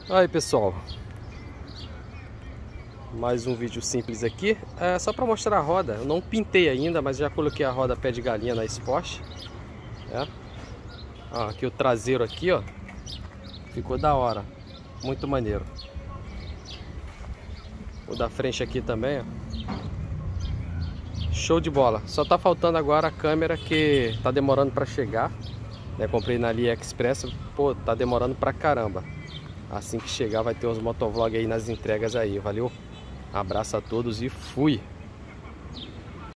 Aí pessoal, mais um vídeo simples aqui, só para mostrar a roda. Eu não pintei ainda, mas já coloquei a roda pé de galinha na Sport, aqui o traseiro aqui, ó, ficou da hora, muito maneiro. O da frente aqui também, ó, show de bola. Só tá faltando agora a câmera, que tá demorando para chegar, né? Comprei na AliExpress, pô, tá demorando pra caramba. Assim que chegar vai ter uns motovlog aí nas entregas aí, valeu? Abraço a todos e fui!